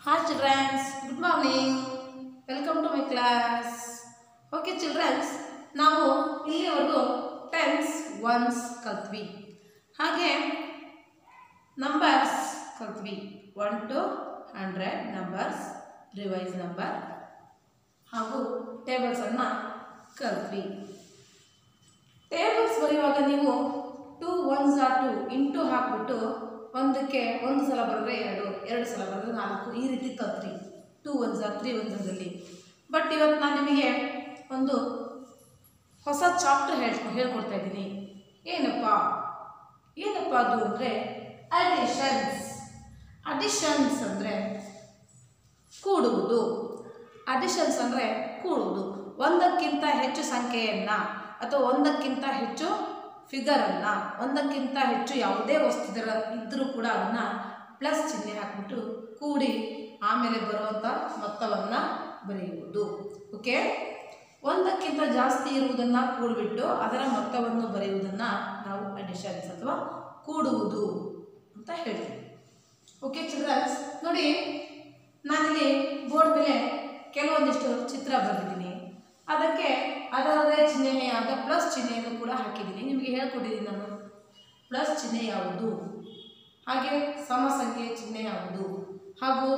Hi children, good morning. Welcome to my class. Okay children, ನಾವು ಇಲ್ಲಿವರೆಗೂ tense ones ಕಲ್ತ್ವಿ. ಹಾಗೆ ನಂಬರ್ಸ್ ಕಲ್ತ್ವಿ. 1 to 100 ನಂಬರ್ಸ್, ರಿವೈಸ್ ನಂಬರ್ ಹಾಗೂ ಟೇಬಲ್ಸ್ ಅನ್ನ ಕಲ್ತ್ವಿ. ಟೇಬಲ್ಸ್ ಬರೆಯುವಾಗ ನೀವು 2 1s are 2 ಇಂಟು ಹಾಕ್ಬಿಟ್ಟು ಒಂದಕ್ಕೆ ಒಂದು ಸಲ ಬರೆದ್ರೆ ಎರಡು ಸಲ ಬರೆದ್ರೆ 4 ಈ ರೀತಿ ಕಲ್ತ್ರಿ. 2 1s are 3 1s ಅಲ್ಲಿ. ಬಟ್ ಇವತ್ತು ನಾನು ನಿಮಗೆ ಒಂದು ಹೊಸ ಚಾಪ್ಟರ್ ಹೇಳ್ಕೊಡ್ತಾ ಇದ್ದೀನಿ. ಏನಪ್ಪ ಅದು ಅಂದರೆ ಅಡಿಷನ್ಸ್ ಅಂದರೆ ಕೂಡುವುದು. ಅಡಿಷನ್ಸ್ ಅಂದರೆ ಕೂಡುವುದು. ಒಂದಕ್ಕಿಂತ ಹೆಚ್ಚು ಸಂಖ್ಯೆಯನ್ನು ಅಥವಾ ಒಂದಕ್ಕಿಂತ ಹೆಚ್ಚು ಫಿಗರನ್ನು, ಒಂದಕ್ಕಿಂತ ಹೆಚ್ಚು ಯಾವುದೇ ವಸ್ತು ಇದ್ದರೂ ಕೂಡ ಅದನ್ನು ಪ್ಲಸ್ ಚಿಹ್ನೆ ಹಾಕಿಬಿಟ್ಟು ಕೂಡಿ ಆಮೇಲೆ ಬರುವಂಥ ಮೊತ್ತವನ್ನು ಬರೆಯುವುದು. ಓಕೆ, ಒಂದಕ್ಕಿಂತ ಜಾಸ್ತಿ ಇರುವುದನ್ನು ಕೂಡಿಬಿಟ್ಟು ಅದರ ಮೊತ್ತವನ್ನು ಬರೆಯುವುದನ್ನು ನಾವು ಅಡಿಷನ್ಸ್ ಅಥವಾ ಕೂಡುವುದು ಅಂತ ಹೇಳ್ತೀವಿ. ಓಕೆ ಚಿಲ್ಡ್ರನ್ಸ್, ನೋಡಿ ನಾನಿಲ್ಲಿ ಬೋರ್ಡ್ ಮೇಲೆ ಕೆಲವೊಂದಿಷ್ಟು ಚಿತ್ರ ಬರೆದಿದ್ದೀನಿ. ಅದಕ್ಕೆ ಅದರದೇ ಚಿಹ್ನೆಯಾದ ಪ್ಲಸ್ ಚಿಹ್ನೆಯನ್ನು ಕೂಡ ಹಾಕಿದ್ದೀನಿ. ನಿಮಗೆ ಹೇಳ್ಕೊಟ್ಟಿದ್ದೀನಿ ನಾನು ಪ್ಲಸ್ ಚಿಹ್ನೆ ಯಾವುದು, ಹಾಗೆ ಸಮ ಸಂಖ್ಯೆಯ ಚಿಹ್ನೆ ಯಾವುದು, ಹಾಗೂ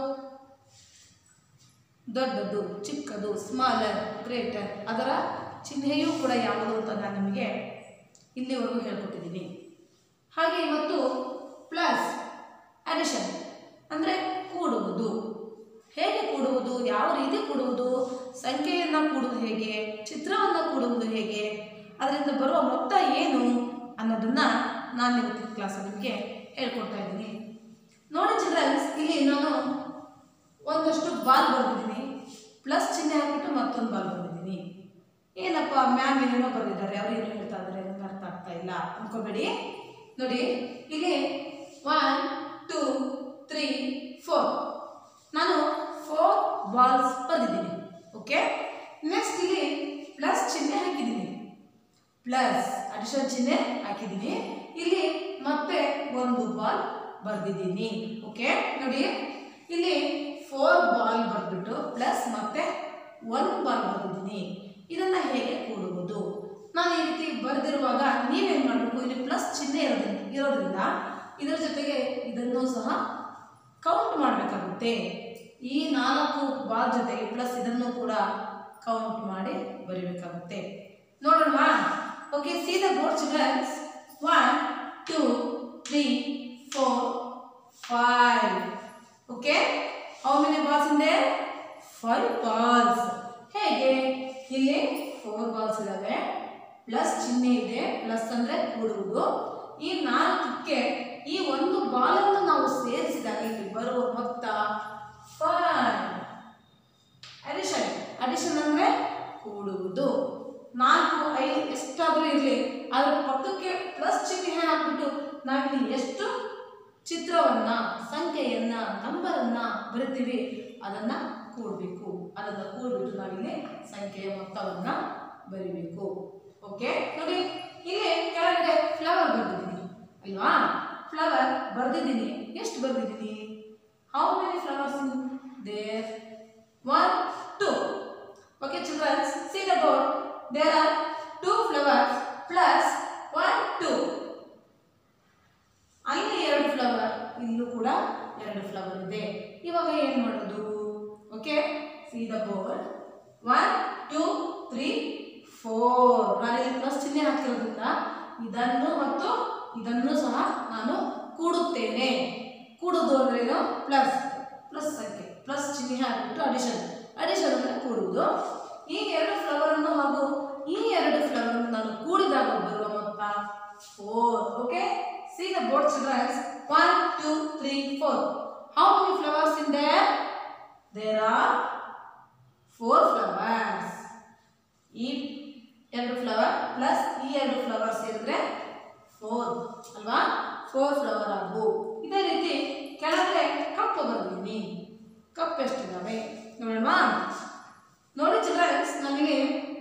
ದೊಡ್ಡದು ಚಿಕ್ಕದು ಸ್ಮಾಲರ್ ಗ್ರೇಟರ್ ಅದರ ಚಿಹ್ನೆಯೂ ಕೂಡ ಯಾವುದು ಅಂತ ನಾನು ನಿಮಗೆ ಇಲ್ಲಿವರೆಗೂ ಹೇಳ್ಕೊಟ್ಟಿದ್ದೀನಿ. ಹಾಗೆ ಇವತ್ತು ಪ್ಲಸ್ ಅಡಿಷನ್ ಅಂದರೆ ಕೂಡುವುದು. ಹೇಗೆ ಕೂಡುವುದು, ಯಾವ ರೀತಿ ಕೂಡುವುದು, ಸಂಖ್ಯೆಯನ್ನು ಕೂಡುವುದು ಹೇಗೆ, ಚಿತ್ರವನ್ನು ಕೂಡುವುದು ಹೇಗೆ, ಅದರಿಂದ ಬರುವ ಮೊತ್ತ ಏನು ಅನ್ನೋದನ್ನು ನಾನು ಇವತ್ತಿನ ಕ್ಲಾಸಲ್ಲಿ ನಿಮಗೆ ಹೇಳ್ಕೊಡ್ತಾ ಇದ್ದೀನಿ. ನೋಡಿ ಚಿಲ್ಡ್ರನ್ಸ್, ಇಲ್ಲಿ ನಾನು ಒಂದಷ್ಟು ಬಾಲ್ ಬರೆದಿದ್ದೀನಿ. ಪ್ಲಸ್ ಚಿಹ್ನೆ ಹಾಕಿಬಿಟ್ಟು ಮತ್ತೊಂದು ಬಾಲ್ ಬರೆದಿದ್ದೀನಿ. ಏನಪ್ಪ ಮ್ಯಾಮ್ ಏನೇನೋ ಬರೆದಿದ್ದಾರೆ, ಅವ್ರು ಏನು ಹೇಳ್ತಾ ಇದ್ದಾರೆ ನನಗೆ ಅರ್ಥ ಆಗ್ತಾ ಇಲ್ಲ ಅನ್ಕೋಬೇಡಿ. ನೋಡಿ ಇಲ್ಲಿ 1 2 3 4 ನಾನು 4 ಬಾಲ್ಸ್ ಬರೆದಿದ್ದೀನಿ. ಓಕೆ, ನೆಕ್ಸ್ಟ್ ಇಲ್ಲಿ ಪ್ಲಸ್ ಚಿಹ್ನೆ ಹಾಕಿದ್ದೀನಿ, ಪ್ಲಸ್ ಅಡಿಷನ್ ಚಿಹ್ನೆ ಹಾಕಿದ್ದೀನಿ. ಇಲ್ಲಿ ಮತ್ತೆ ಒಂದು ಬಾಲ್ ಬರೆದಿದ್ದೀನಿ. ಓಕೆ, ನೋಡಿ ಇಲ್ಲಿ 4 ಬಾಲ್ ಬರೆದ್ಬಿಟ್ಟು ಪ್ಲಸ್ ಮತ್ತೆ 1 ಬಾಲ್ ಬರೆದಿದ್ದೀನಿ. ಇದನ್ನು ಹೇಗೆ ಕೂಡುವುದು? ನಾನು ಈ ರೀತಿ ಬರೆದಿರುವಾಗ ನೀವೇನು ಮಾಡಬೇಕು, ಇಲ್ಲಿ ಪ್ಲಸ್ ಚಿಹ್ನೆ ಇರೋದ್ರಿಂದ ಇದರ ಜೊತೆಗೆ ಇದನ್ನು ಸಹ ಕೌಂಟ್ ಮಾಡಬೇಕಾಗುತ್ತೆ. ಈ 4 ಬಾಲ್ ಜೊತೆಗೆ ಪ್ಲಸ್ ಇದನ್ನು ಕೂಡ ಕೌಂಟ್ ಮಾಡಿ ಬರೀಬೇಕಾಗುತ್ತೆ. ನೋಡೋಣ. Okay, see the board childrens. 1 2 3 4 5. Okay, how many balls in there? 5 balls. ಹೇಗೆ? ಇಲ್ಲಿ 4 ಬಾಲ್ಸ್ ಇದಾವೆ, ಪ್ಲಸ್ ಚಿಹ್ನೆ ಇದೆ, ಪ್ಲಸ್ ಅಂದ್ರೆ ಕೂಡುವುದು. ಈ 4ಕ್ಕೆ ಈ ಒಂದು ಬಾಲನ್ನು ನಾವು ಸೇರಿಸಿದಾಗ ಇಲ್ಲಿ ಬರುವ ಮೊತ್ತ 5. ಅಡಿಷನ್ ಅಂದ್ರೆ ಕೂಡುವುದು. 4 5 ಎಷ್ಟಾದರೂ ಇರಲಿ, ಅದರ ಪಕ್ಕಕ್ಕೆ ಪ್ಲಸ್ ಚಿಹ್ನೆ ಹಾಕ್ಬಿಟ್ಟು ನಾವಿಲ್ಲಿ ಎಷ್ಟು ಚಿತ್ರವನ್ನ, ಸಂಖ್ಯೆಯನ್ನ, ನಂಬರನ್ನ ಬರಿತೀವಿ ಅದನ್ನ ಕೂಡಬೇಕು. ಅದನ್ನ ಕೂಡ್ಬಿಟ್ಟು ನಾವಿಲ್ಲಿ ಸಂಖ್ಯೆಯ ಮೊತ್ತವನ್ನ ಬರಿಬೇಕು. ಓಕೆ, ನೋಡಿ ಇಲ್ಲಿ ಕೆಳಗಡೆ ಫ್ಲವರ್ ಬರೆದಿದ್ದೀನಿ ಅಲ್ವಾ? ಫ್ಲವರ್ ಬರೆದಿದ್ದೀನಿ. ಎಷ್ಟು ಬರೆದಿದ್ದೀನಿ? How many flowers in there? 1 2. Okay childrens, see the board. There are 2 flowers plus 1 2. ಅಲ್ಲಿ 2 ಫ್ಲವರ್, ಇಲ್ಲೂ ಕೂಡ 2 ಫ್ಲವರ್ ಇದೆ. ಇವಾಗ ಏನು ಮಾಡೋದು? Okay, see the board. 1 2 3 4. ನಾನಿಲ್ಲಿ ಪ್ಲಸ್ ಚಿಹ್ನೆ ಹಾಕಿರೋದ್ರಿಂದ ಇದನ್ನು ಮತ್ತು ಇದನ್ನು ಸಹ ನಾನು ಕೂಡುತ್ತೇನೆ. ಕೂಡುವುದು ಅಂದ್ರೆ ಏನು? ಪ್ಲಸ್ ಸಂಖ್ಯೆ, ಪ್ಲಸ್ ಚಿಹ್ನೆ ಹಾಕಿಬಿಟ್ಟು ಅಡಿಷನ್ ಅಂದರೆ ಕೂಡುವುದು. ಈ 2 ಫ್ಲವರ್ ಅನ್ನು ಹಾಗೂ ಈ 2 ಫ್ಲವರ್ ಅನ್ನು ನಾನು ಕೂಡಿದಾಗ ಬರುವ ಮೊತ್ತ 4. Okay, see the board children. 1 2 3 4. How many flowers in there? There are 4 flowers. ಈ 2 ಫ್ಲವರ್ ಪ್ಲಸ್ ಈ 2 ಫ್ಲವರ್ ಸೇರಿದ್ರೆ 4 ಅಲ್ವಾ? 4 ಫ್ಲವರ್ ಆಗು. ಇದೇ ರೀತಿ ಕೆಳಗಡೆ ಕಪ್ಪು ಬರ್ತೀನಿ. ಕಪ್ಪು ಎಷ್ಟಿದ್ದಾವೆ ನೋಡೋಣ. ನೋಡಿ ಚಿಲ್ಡ್ರನ್ಸ್, ನನಗೆ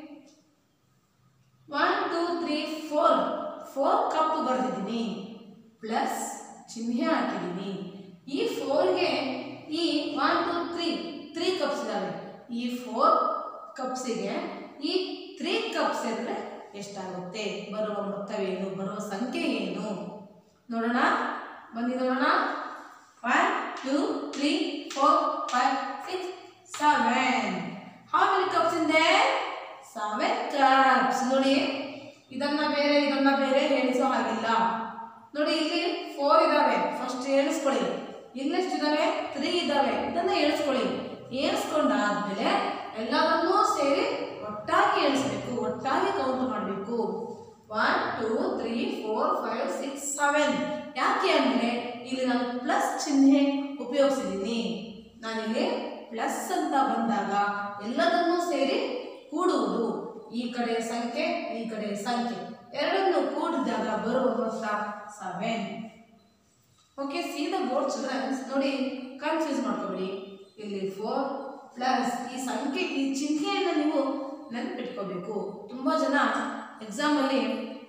1 2 3 4 ಕಪ್ಪು ಬರೆದಿದ್ದೀನಿ, ಪ್ಲಸ್ ಚಿಹ್ನೆ ಹಾಕಿದ್ದೀನಿ. ಈ 4ಗೆ ಈ 1 2 3 ಕಪ್ಸ್ ಇದಾವೆ. ಈ 4 ಕಪ್ಸಿಗೆ ಈ 3 ಕಪ್ಸ್ ಅಂದರೆ ಎಷ್ಟಾಗುತ್ತೆ, ಬರುವ ಮೊತ್ತವೇನು, ಬರುವ ಸಂಖ್ಯೆ ಏನು ನೋಡೋಣ. ಬನ್ನಿ ನೋಡೋಣ. 1 2 3 4 5 6 7. How many cups in there? 7 cups. ನೋಡಿ, ಇದನ್ನ ಬೇರೆ ಎಣಿಸೋ ಹಾಗಿಲ್ಲ. ನೋಡಿ, ಇಲ್ಲಿ 4 ಇದಾವೆ, ಫಸ್ಟ್ ಎಣಿಸ್ಕೊಳ್ಳಿ. ಇನ್ನೆಷ್ಟಿದಾವೆ? 3 ಇದಾವೆ, ಇದನ್ನ ಎಣಿಸ್ಕೊಳ್ಳಿ. ಎಣಿಸ್ಕೊಂಡಾದ್ಮೇಲೆ ಎಲ್ಲವನ್ನೂ ಸೇರಿ ಒಟ್ಟಾಗಿ ಎಣಿಸ್ಬೇಕು, ಒಟ್ಟಾಗಿ ಕೌಂಟ್ ಮಾಡಬೇಕು. 1 2 3 4 5 6 7. ಯಾಕೆ ಅಂದರೆ ಇಲ್ಲಿ ನಾನು ಪ್ಲಸ್ ಚಿಹ್ನೆ ಉಪಯೋಗಿಸಿದ್ದೀನಿ. ನಾನಿಲ್ಲಿ ಪ್ಲಸ್ ಅಂತ ಬಂದಾಗ ಎಲ್ಲದನ್ನೂ ಸೇರಿ ಕೂಡುವುದು. ಈ ಕಡೆ ಸಂಖ್ಯೆ, ಈ ಕಡೆ ಸಂಖ್ಯೆ ಎರಡನ್ನು ಕೂಡಿದಾಗ ಬರುವ ಮೊತ್ತ 7. Okay, see the board childrens. ನೋಡಿ, ಕನ್ಫ್ಯೂಸ್ ಮಾಡ್ಕೊಬೇಡಿ. ಇಲ್ಲಿ 4 ಪ್ಲಸ್ ಈ ಸಂಖ್ಯೆ, ಈ ಚಿಹ್ನೆಯನ್ನು ನೀವು ನೆನಪಿಟ್ಕೋಬೇಕು. ತುಂಬ ಜನ ಎಕ್ಸಾಮಲ್ಲಿ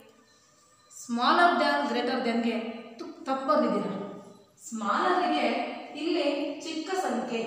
ಸ್ಮಾಲರ್ ದ್ಯಾನ್ ಗ್ರೇಟರ್ ದ್ಯಾನ್ಗೆ ತಪ್ಪು ಬರೆದಿದ್ದೀರ. ಸ್ಮಾಲರ್ಗೆ ಇಲ್ಲಿ ಚಿಕ್ಕ ಸಂಖ್ಯೆ,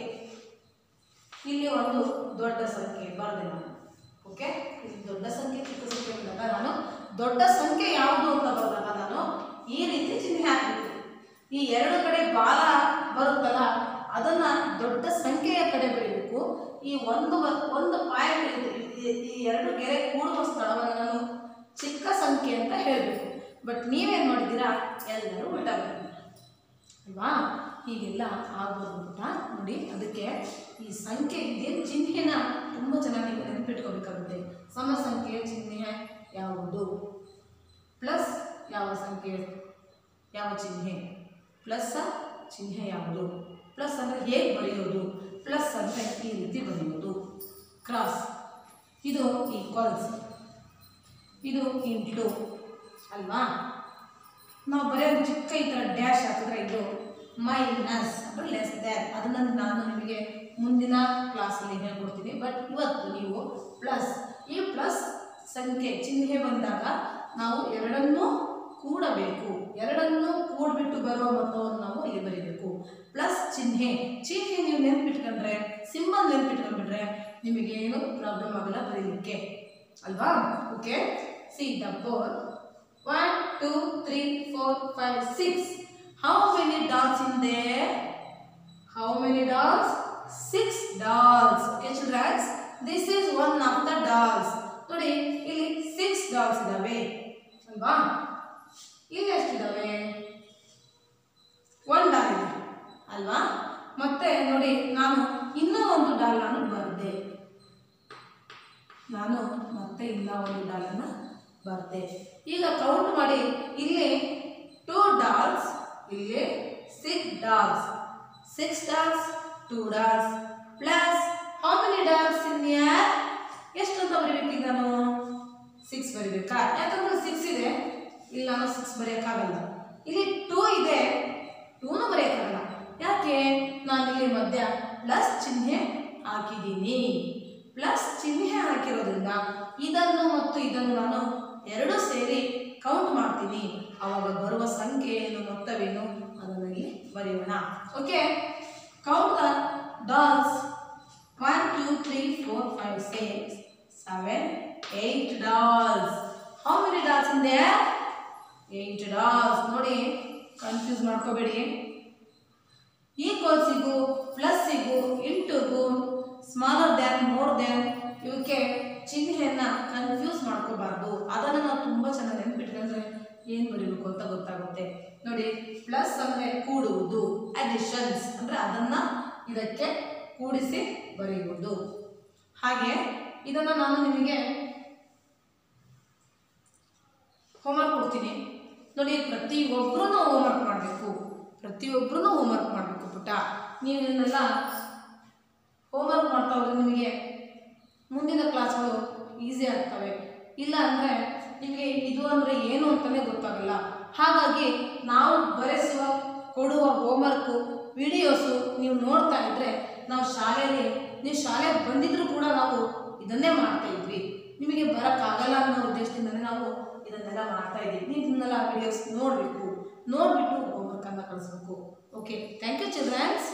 ಇಲ್ಲಿ ಒಂದು ದೊಡ್ಡ ಸಂಖ್ಯೆ ಬರೆದೆ ನಾನು. ಓಕೆ, ಇಲ್ಲಿ ದೊಡ್ಡ ಸಂಖ್ಯೆ ಚಿಕ್ಕ ಸಂಖ್ಯೆ ಬಂದಾಗ ನಾನು ದೊಡ್ಡ ಸಂಖ್ಯೆ ಯಾವುದು ಅಂತ ಬರೆದಾಗ ನಾನು ಈ ರೀತಿ ಚಿಹ್ನೆ ಹಾಕಬೇಕು. ಈ ಎರಡು ಕಡೆ ಬಾಲ ಬರುತ್ತಲ್ಲ, ಅದನ್ನ ದೊಡ್ಡ ಸಂಖ್ಯೆಯ ಕಡೆ ಬರೀಬೇಕು. ಈ ಒಂದು ಪಾಯಿಂಟ್, ಈ ಎರಡು ಗೆರೆ ಕೂಡುವ ಸ್ಥಳವನ್ನು ನಾನು ಚಿಕ್ಕ ಸಂಖ್ಯೆ ಅಂತ ಹೇಳಬೇಕು. ಬಟ್ ನೀವೇನು ಮಾಡಿದ್ದೀರಾ, ಎಲ್ಲರೂ ಉಲ್ಟಾ ಬರೀತೀರಾ ಅಲ್ವಾ? ಹೀಗೆಲ್ಲ ಆಗ್ಬೋದು ಪುಟ. ನೋಡಿ, ಅದಕ್ಕೆ ಈ ಸಂಖ್ಯೆ ಇದೇನು ಚಿಹ್ನೆನ ತುಂಬ ಚೆನ್ನಾಗಿ ನೀವು ನೆನಪಿಟ್ಕೋಬೇಕಾಗುತ್ತೆ. ಸಮ ಸಂಖ್ಯೆಯ ಚಿಹ್ನೆ ಯಾವುದು, ಪ್ಲಸ್ ಯಾವ ಸಂಖ್ಯೆ, ಯಾವ ಚಿಹ್ನೆ, ಪ್ಲಸ್ ಚಿಹ್ನೆ ಯಾವುದು, ಪ್ಲಸ್ ಅಂದರೆ ಹೇಗೆ ಬರೆಯೋದು, ಪ್ಲಸ್ ಅಂದರೆ ಈ ರೀತಿ ಬರೆಯೋದು, ಕ್ರಾಸ್, ಇದು ಈಕ್ವಲ್ಸ್, ಇದು ಇಂಟು ಅಲ್ವಾ? ನಾವು ಬರೆಯೋದು ಚಿಕ್ಕ ಈ ಥರ ಡ್ಯಾಶ್ ಹಾಕಿದ್ರೆ ಇದು ಮೈನಸ್ ಅಂದರೆ ಲೆಸ್ ದ್ಯಾನ್. ಅದನ್ನು ನಾನು ನಿಮಗೆ ಮುಂದಿನ ಕ್ಲಾಸಲ್ಲಿ ಹೇಳ್ಕೊಡ್ತೀನಿ. ಬಟ್ ಇವತ್ತು ನೀವು ಪ್ಲಸ್, ಈ ಪ್ಲಸ್ ಸಂಖ್ಯೆ ಚಿಹ್ನೆ ಬಂದಾಗ ನಾವು ಎರಡನ್ನೂ ಕೂಡಬೇಕು. ಎರಡನ್ನೂ ಕೂಡಿಬಿಟ್ಟು ಬರುವ ಮೊತ್ತವನ್ನು ನಾವು ಇಲ್ಲಿ ಬರೀಬೇಕು. ಪ್ಲಸ್ ಚಿಹ್ನೆ ನೀವು ನೆನಪಿಟ್ಕೊಂಡ್ರೆ, ಸಿಂಬಲ್ ನೆನಪಿಟ್ಕೊಂಡ್ಬಿಟ್ರೆ ನಿಮಗೆ ಏನು ಪ್ರಾಬ್ಲಮ್ ಆಗಲ್ಲ ಬರೀಲಿಕ್ಕೆ ಅಲ್ವಾ? Okay, see the board. 1 2 3 4 5 6. How many dolls in there? How many dolls? 6 dolls. Okay children, this is one of the dolls. ನೋಡಿ, ಇಲ್ಲಿ 6 dolls ಇದಾವೆ ಅಲ್ವಾ? ಇಲ್ಲಿ ಎಷ್ಟಿದಾವೆ? 1 ಡಾಲ್ ಇದೆ ಅಲ್ವಾ? ಮತ್ತೆ ನೋಡಿ, ನಾನು ಇನ್ನೂ ಒಂದು ಡಾಲ್ ಬರೆದೆ. ಮತ್ತೆ ಇನ್ನೂ ಒಂದು ಡಾಲನ್ನು ಬರೆದೆ. ಈಗ ಕೌಂಟ್ ಮಾಡಿ, ಇಲ್ಲಿ 2 ಡಾಲ್ಸ್, ಇಲ್ಲಿ 6 dolls. 6 dolls, 2 dolls plus how many dolls in here? ಎಷ್ಟು ಅಂತ ಬರೀಬೇಕು? ನಾನು 6 ಬರೀಬೇಕಾ? ಯಾಕಂದ್ರೆ 6 ಇದೆ, ಇಲ್ಲಿ ನಾನು 6 ಬರೆಯೋಕ್ಕಾಗಲ್ಲ. ಇಲ್ಲಿ 2 ಇದೆ, 2ನು ಬರೆಯೋಕ್ಕಾಗಲ್ಲ. ಯಾಕೆ? ನಾನು ಇಲ್ಲಿ ಮಧ್ಯ ಪ್ಲಸ್ ಚಿಹ್ನೆ ಹಾಕಿದ್ದೀನಿ. ಪ್ಲಸ್ ಚಿಹ್ನೆ ಹಾಕಿರೋದ್ರಿಂದ ಇದನ್ನು ಮತ್ತು ಇದನ್ನು ನಾನು ಎರಡು ಸೇರಿ ಕೌಂಟ್ ಮಾಡ್ತೀನಿ. ಆವಾಗ ಬರುವ ಸಂಖ್ಯೆ ಏನು, ಮೊತ್ತವೇನು ಅದನ್ನು ಇಲ್ಲಿ ಬರೆಯೋಣ. Okay, count the dolls. 1 2 3 4 5 6 7 8 dolls. How many dolls in there? 8 dolls. ನೋಡಿ, ಕನ್ಫ್ಯೂಸ್ ಮಾಡ್ಕೋಬೇಡಿ. ಈಕ್ವಲ್ಸಿಗೂ ಪ್ಲಸ್ಸಿಗೂ ಇಂಟುಗೂ ಸ್ಮಾಲರ್ ದ್ಯಾನ್ ಮೋರ್ ದ್ಯಾನ್ ಇವಕ್ಕೆ ಚಿಹ್ನೆಯನ್ನು ಕನ್ಫ್ಯೂಸ್ ಮಾಡ್ಕೋಬಾರ್ದು. ಅದನ್ನು ನಾವು ತುಂಬ ಚೆನ್ನಾಗಿ ನೆನಪಿಟ್ಕೊಂಡ್ರೆ ಏನು ಬರೀಬೇಕು ಅಂತ ಗೊತ್ತಾಗುತ್ತೆ. ನೋಡಿ, ಪ್ಲಸ್ ಅಂದರೆ ಕೂಡುವುದು, ಅಡಿಷನ್ಸ್ ಅಂದರೆ ಅದನ್ನು ಇದಕ್ಕೆ ಕೂಡಿಸಿ ಬರೆಯುವುದು. ಹಾಗೆ ಇದನ್ನು ನಾನು ನಿಮಗೆ ಹೋಮ್ವರ್ಕ್ ಕೊಡ್ತೀನಿ. ನೋಡಿ, ಪ್ರತಿಯೊಬ್ಬರೂ ಹೋಮ್ವರ್ಕ್ ಮಾಡಬೇಕು, ಪ್ರತಿಯೊಬ್ಬರೂ ಹೋಮ್ವರ್ಕ್ ಮಾಡಬೇಕು ಪುಟ್ಟ. ನೀವು ಇದನ್ನೆಲ್ಲ ಹೋಮ್ವರ್ಕ್ ಮಾಡ್ತಾ ಹೋದ್ರೆ ನಿಮಗೆ ಮುಂದಿನ ಕ್ಲಾಸ್ಗಳು ಈಸಿ ಆಗ್ತವೆ. ಇಲ್ಲ ಅಂದರೆ ನಿಮಗೆ ಇದು ಅಂದರೆ ಏನು ಅಂತಲೇ ಗೊತ್ತಾಗಲ್ಲ. ಹಾಗಾಗಿ ನಾವು ಬರೆಸುವ ಕೊಡುವ ಹೋಮ್ವರ್ಕು ವಿಡಿಯೋಸು ನೀವು ನೋಡ್ತಾ ಇದ್ದರೆ, ನಾವು ಶಾಲೆಯಲ್ಲಿ ನೀವು ಶಾಲೆಗೆ ಬಂದಿದ್ದರೂ ಕೂಡ ನಾವು ಇದನ್ನೇ ಮಾಡ್ತಾ ಇದ್ವಿ. ನಿಮಗೆ ಬರೋಕ್ಕಾಗಲ್ಲ ಅನ್ನೋ ಉದ್ದೇಶದಿಂದಲೇ ನಾವು ಇದನ್ನೆಲ್ಲ ಮಾಡ್ತಾ ಇದ್ದೀವಿ. ನೀವು ಇದನ್ನೆಲ್ಲ ವಿಡಿಯೋಸ್ ನೋಡಬೇಕು, ನೋಡಿಬಿಟ್ಟು ಹೋಮ್ವರ್ಕನ್ನು ಕಳಿಸ್ಬೇಕು. Okay, thank you children's.